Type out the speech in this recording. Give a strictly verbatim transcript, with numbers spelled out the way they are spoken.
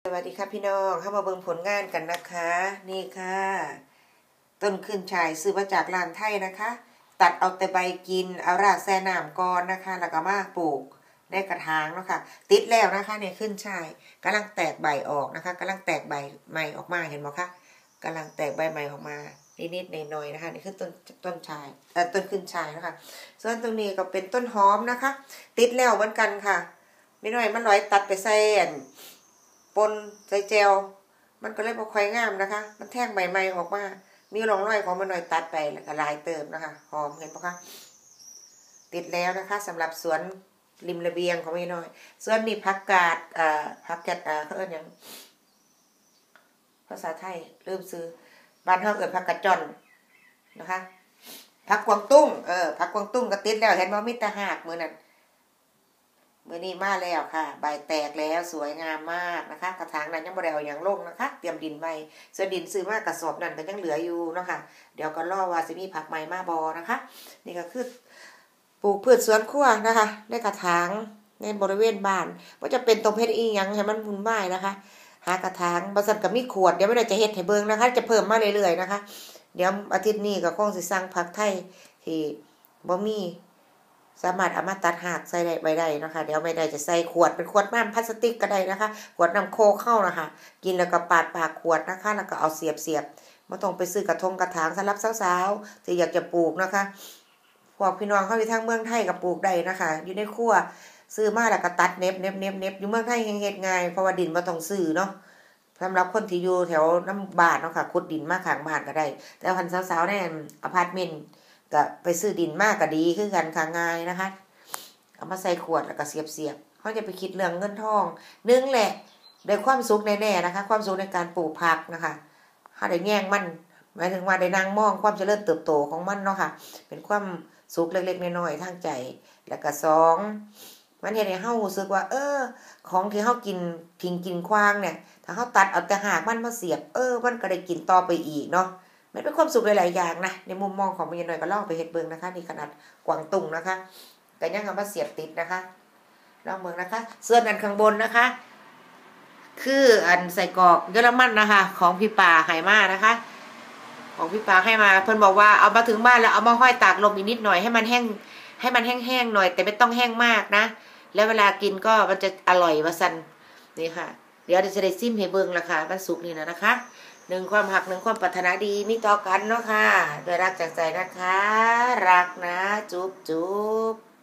สวัสดีค่ะพี่น้องเข้ามาเบิ่งผลงานกันนะคะนี่ค่ะต้นขึ้นชายซื้อมาจากร้านไทยนะคะตัดเอาแต่ใบกินเอารากแซ่น้ำก่อนนะคะแล้วก็มาปลูกในกระถางเนาะค่ะติดแล้วนะคะเนี่ยขึ้นชายกำลังแตกใบออกนะคะกำลังแตกใบใหม่ออกมาเห็นไหมคะกำลังแตกใบใหม่ออกมานิดๆหน่อยๆนะคะนี่คือต้นต้นชายเอ่อต้นขึ้นชายนะคะส่วนตรงนี้ก็เป็นต้นหอมนะคะติดแล้วเหมือนกันค่ะไม่น้อยมันร้อยตัดไปใส่ปนใส่เจลมันก็เลยบ่ค่อยงามนะคะมันแท่งใบใหม่ออกมามีร่องรอยของมันหน่อยตัดไปแล้วก็ลายเติมนะคะหอมเห็นปะคะติดแล้วนะคะสำหรับสวนริมระเบียงของไม่น้อยส่วนนี้ผักกาดอ่าผักกาดอ่าเขาเอิ้นหยังภาษาไทยลืมซื้อบ้านเฮาเอิ้นผักกาดจ่อนนะคะผักกวางตุ้งเออผักกวางตุ้งก็ติดแล้วเห็นบ่มีแต่หากมื้อนั้นมื่อนี้มาแล้วค่ะใบแตกแล้วสวยงามมากนะคะกระถางนั้นยังบ่ได้เอาอย่างลงนะคะเตรียมดินไว้ส่วนดินซื้อมากระสอบนั้นก็ยังเหลืออยู่เนาะค่ะเดี๋ยวก็รอว่าสิมีผักใหม่มาบ่นะคะนี่ก็คือปลูกพืชสวนครัวนะคะในกระถางในบริเวณบ้านว่าจะเป็นตรงเพชรอีหยังให้มันวุ่นวายนะคะหากระถางบ่ซั่นก็มีขวดเดี๋ยวไม่ได้จะเฮ็ดให้เบิ่งนะคะจะเพิ่มมาเรื่อยๆนะคะเดี๋ยวอาทิตย์นี้ก็คงสิสั่งผักไทยที่บ่มีสามารถเอามาตัดหักใส่ได้ใบได้นะคะเดี๋ยวไม่ได้จะใส่ขวดเป็นขวดน้ำพลาสติกก็ได้นะคะขวดน้ำโคกเข้านะคะกินแล้วก็ปาดปากขวดนะคะแล้วก็เอาเสียบเสียบไม่ต้องไปซื้อกระทงกระถางสำหรับสาวๆที่อยากจะปลูกนะคะพวกพี่น้องเขาอยู่ทางเมืองไทยก็ปลูกได้นะคะอยู่ในครัวซื้อมาแล้วก็ตัดเน็บเน็บเน็บเน็บอยู่เมืองไทยเฮ็ดง่ายเพราะว่าดินไม่ต้องซื้อเนาะสำหรับคนที่อยู่แถวน้ำบ้านเนาะค่ะขุดดินมาข้างบ้านก็ได้แต่พันสาวๆในอพาร์ตเมนต์ก็ไปซื้อดินมากก็ดีคือกันค่ะง่ายนะคะเอามาใส่ขวดแล้วก็เสียบๆเขาจะไปคิดเรื่องเงินทองนึงแหละได้ความสุขแน่ๆนะคะความสุขในการปลูกผักนะคะถ้าได้แง่งมันหมายถึงว่าได้นั่งมองความเจริญเติบโตของมันเนาะค่ะเป็นความสุขเล็กๆน้อยๆทางใจแล้วก็สองมันเฮ็ดให้เฮารู้สึกว่าเออของที่เฮากินทิ้งกินขว้างเนี่ยถ้าเฮาตัดเอาแต่หากมันมาเสียบเออมันก็ได้กินต่อไปอีกเนาะมันเป็นความสุขหลายๆอย่างนะในมุมมองของแม่น้อยก็ลองไปเฮ็ดเบิ่งนะคะนี่ขนาดกวางตุ้งนะคะแต่ยังเอามาเสียบติดนะคะลองเบิ่งนะคะส่วนอันข้างบนนะคะคืออันใส่กรอกเยอรมันนะคะของพี่ป่าให้มานะคะของพี่ป่าให้มาเพิ่นบอกว่าเอามาถึงบ้านแล้วเอามาห้อยตากลมอีกนิดหน่อยให้มันแห้งให้มันแห้งๆหน่อยแต่ไม่ต้องแห้งมากนะแล้วเวลากินก็มันจะอร่อยว่าซั่นนี่ค่ะเดี๋ยวจะได้ซิมให้เบิ่งล่ะค่ะมันสุกนี่นะนะคะหนึ่งความหักหนึ่งความปรารถนาดีมีต่อกันเนาะค่ะด้วยรักจากใจนะคะรักนะจุ๊บจุ๊บ